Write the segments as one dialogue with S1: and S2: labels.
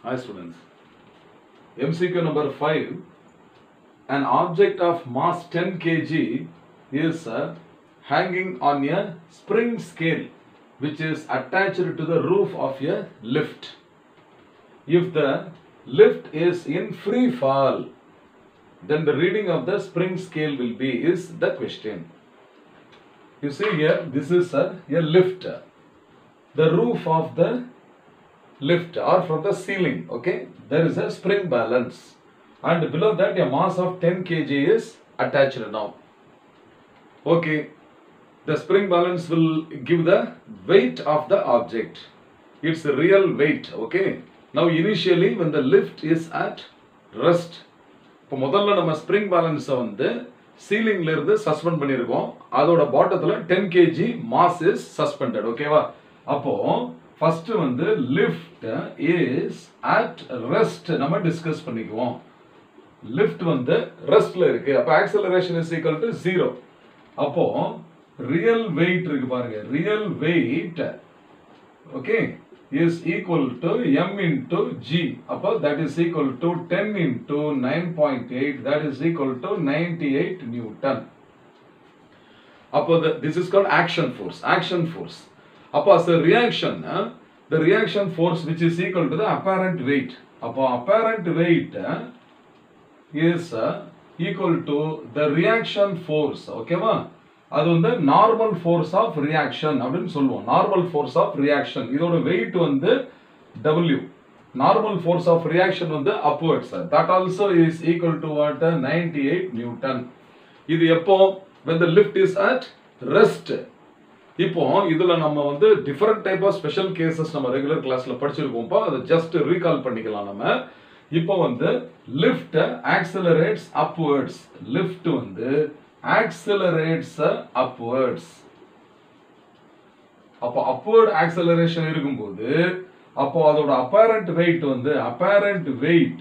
S1: Hi students. MCQ number 5. An object of mass 10 kg is hanging on a spring scale which is attached to the roof of a lift. If the lift is in free fall, then the reading of the spring scale will be is the question. You see here, this is a lift. The roof of the lift or from the ceiling, okay, there is a spring balance, and below that a mass of 10 kg is attached now. Okay, the spring balance will give the weight of the object, its real weight. Okay, now initially when the lift is at rest, இப்போ முதல்ல நம்ம spring பேலன்ஸை வந்து சீலிங்ல இருந்து suspend பண்ணியிருக்கோம். அதோட பாட்டத்தில் 10 kg மாஸ் இஸ் சஸ்பெண்டட். ஓகேவா? அப்போ ஃபர்ஸ்ட் வந்து லிஃப்ட் இஸ் அட் ரெஸ்ட் நம்ம டிஸ்கஸ் பண்ணிக்குவோம். லிஃப்ட் வந்து ரெஸ்ட்ல இருக்கு. அப்போ ஆக்சலரேஷன் இஸ் ஈக்குவல் டு 0. அப்போ ரியல் வெயிட் இருக்கு பாருங்க. Real weight okay is equal to m into g. அப்போ that is equal to 10 into 9.8, that is equal to 98 Newton. அப்போ this is called action force. Action force. அப்போ as a reaction, the reaction force which is equal to the apparent weight. அப்போ apparent weight is equal to the reaction force. ஓகேவா? அது வந்து normal force of reaction அப்படின்னு சொல்லுவோம். Normal force of reaction, இதோட weight வந்து W. Normal force of reaction வந்து upwards. That also is equal to what 98 newton. இது எப்போ? when the lift is at rest. இப்போ இதுல நம்ம வந்து different type of special cases நம்ம ரெகுலர் கிளாஸ்ல படிச்சிருக்கோம்ப்பா. அதை ஜஸ்ட் ரீகால் பண்ணிக்கலாம் நம்ம. இப்போ வந்து லிஃப்ட் ஆக்சலரேட்ஸ் அப்வர்ட்ஸ். லிஃப்ட் வந்து accelerates upwards. அப்போ upward acceleration இருக்கும்போது அப்போ அதோட apparent weight வந்து apparent weight,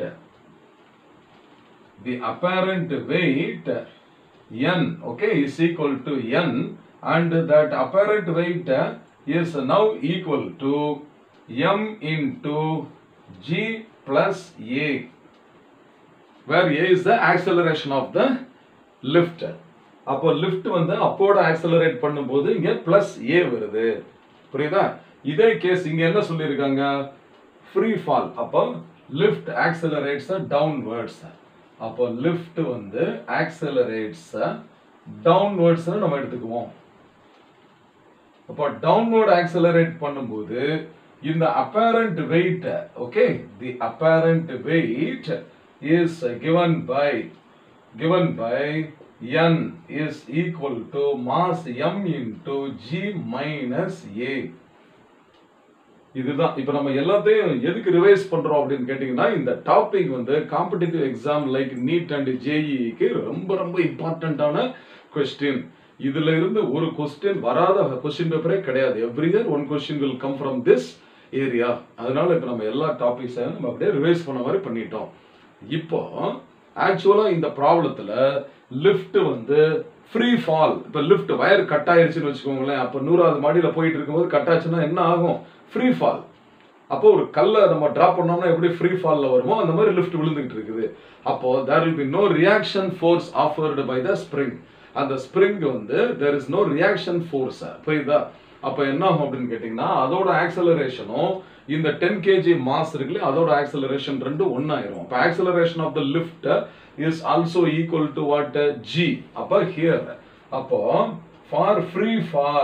S1: the apparent weight n, okay, is equal to n, and that apparent weight is now equal to m into g plus a, where a is the acceleration of the lift. அப்போ lift வந்து அப்போட accelerate பண்ணும்போது இங்க plus A வருது. புரியுதா? இதே case இங்க என்ன சொல்லியிருக்காங்க? Free fall. அப்போ லிஃப்ட் ஆக்சலரேட்ஸ் டவுன்வர்ட்ஸ். அப்போ லிஃப்ட் வந்து ஆக்சலரேட்ஸ் டவுன்வர்ட்ஸ் நம்ம எடுத்துக்குவோம். அப்போ டவுன்வர்ட் ஆக்சலரேட் பண்ணும்போது இந்த apparent weight, okay, the apparent weight is given by n is equal to mass m into g minus a. இதுதான் இப்போ நம்ம எல்லாத்தையும் எதுக்கு ரிவைஸ் பண்றோம் அப்படின்னு கேட்டீங்கன்னா, இந்த டாபிக் வந்து competitive exam like NEET and ஜேஇக்கு ரொம்ப ரொம்ப இம்பார்ட்டன்டான கொஸ்டின். இதுல இருந்து ஒரு கொஸ்டின் வராத கொஸ்டின் பேப்பரே கிடையாது. Every year one question will come from this area. அதனால இப்போ நம்ம எல்லா டாபிக்ஸையும் நம்ம அப்படியே ரிவைஸ் பண்ண மாதிரி பண்ணிட்டோம். இப்போ ஆக்சுவலா இந்த ப்ராப்ளத்துல லிஃப்ட் வந்து ஃப்ரீ ஃபால். இப்போ லிஃப்ட் வயர் கட் ஆயிருச்சுன்னு வச்சுக்கோங்களேன். அப்போ 100வது மாடியில போயிட்டு இருக்கும்போது கட் ஆச்சுன்னா என்ன ஆகும்? Free fall. அப்போ ஒரு கல்லை நம்ம டிராப் பண்ணோம்னா எப்படி ஃப்ரீ ஃபால்ல வருமோ அந்த மாதிரி லிஃப்ட் விழுந்துகிட்டு இருக்குது. அப்போ there will be no reaction force offered by the spring. அந்த ஸ்ப்ரிங் வந்து there is no reaction force. புரியுதா? அப்போ என்ன ஆகும் அப்படின்னு கேட்டீங்கன்னா, அதோட ஆக்சலரேஷனும் இந்த 10 kg மாஸ் இருக்குல்ல, அதோட ஆக்சலரேஷன் ரெண்டும் ஒன்னாயிரும். அப்போ acceleration of the lift is also equal to what? g. அப்போ here, அப்போ for free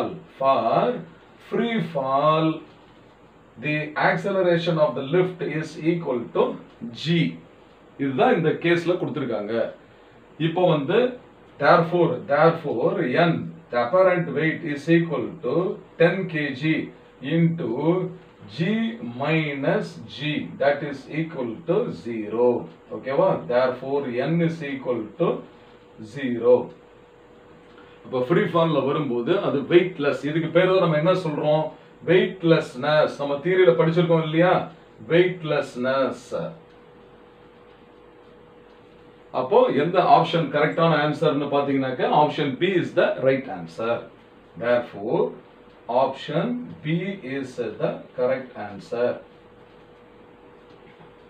S1: fall the acceleration of the lift is equal to g. இதுதான் இந்த கேஸ்ல கொடுத்திருக்காங்க. இப்போ வந்து therefore n, the apparent weight is equal to 10 kg into g minus g, that is equal to 0. Okay va? Therefore n is equal to 0. அப்ப free fall வரும்போது அது weightless. இதுக்கு பேர் தான் நம்ம என்ன சொல்றோம்? weightlessness. நம்ம தியரியில படிச்சிருக்கோம் இல்லையா? weightlessness. அப்போ எந்த ஆப்ஷன் கரெக்டான ஆன்சர்னு பாத்தீங்கன்னாக்க option B is the right answer. Therefore option B is the correct answer.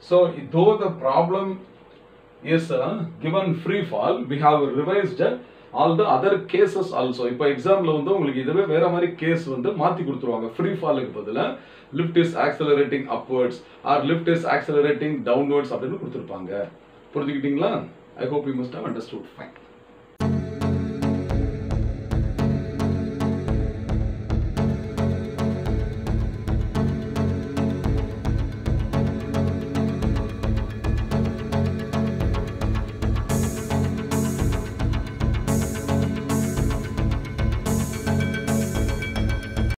S1: So though the problem is given free fall, we have revised all the other cases also. இப்போ எக்ஸாம்ல வந்து உங்களுக்கு இதுவே வேற மாதிரி கேஸ் வந்து மாத்தி கொடுத்துருவாங்க. ஃப்ரீ ஃபாலுக்கு பதிலா lift is accelerating upwards or lift is accelerating downwards அப்படின்னு கொடுத்துருப்பாங்க. புரிஞ்சுக்கிட்டீங்களா? I hope you must have understood fine.